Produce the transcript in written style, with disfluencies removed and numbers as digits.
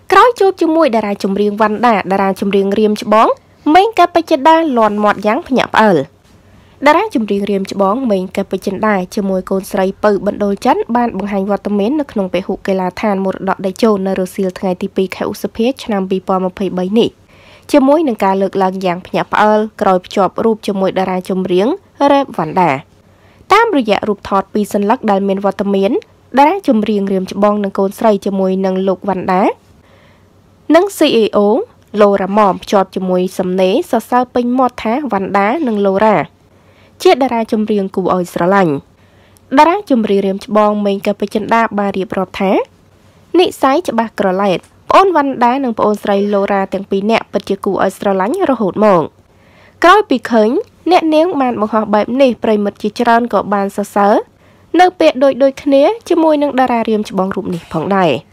ក្រោយជួបជាមួយតារាចម្រៀងវណ្ណដាតារាចម្រៀងរៀមច្បងមេងកែបចិន្តាលន់មាត់យ៉ាងភ្ញាក់ផ្អើលតារាចម្រៀងរៀមច្បងមេងកែបចិន្តាជាមួយកូនស្រីពៅបណ្ដូលច័ន្ទបានបង្ហាញវត្តមាននៅក្នុងពហុកីឡាដ្ឋានមរតកដេជោនៅរសៀលថ្ងៃទី2ខែឧសភាឆ្នាំ2023នេះជាមួយនឹងការលើកឡើងយ៉ាងភ្ញាក់ផ្អើលក្រោយភ្ជាប់រូបជាមួយតារាចម្រៀងរ៉េបវណ្ណដាតាមរយៈរូបថតពីសន្លឹកដែលមានវត្តមានតារាចម្រៀងរៀមច្បងនិងកូនស្រីជាមួយនឹងលោកវណ្ណដានិង CEO ឡូរ៉ាម៉មភ្ជាប់ជាមួយសំណេរសរសើរពេញមាត់ថាវណ្ណដានិងឡូរ៉ាជាតារាចម្រៀងគួរឲ្យស្រឡាញ់តារាចម្រៀងរៀមច្បងមេងកែបចិន្តាបានរៀបរាប់ថានិស័យច្បាស់ក្រឡែតប្អូនវណ្ណដានិងប្អូនស្រីឡូរ៉ាទាំងពីរនាក់ពិតជាគួរឲ្យស្រឡាញ់រហូតមកក្រោយពីឃើញអ្នកនាងបានបង្ហោះបែបនេះប្រិមិត្តជាច្រើនក៏បានសរសើរនៅពាក្យដូចគ្នាជាមួយនឹងតារារៀមច្បងរូបនេះផងដែរ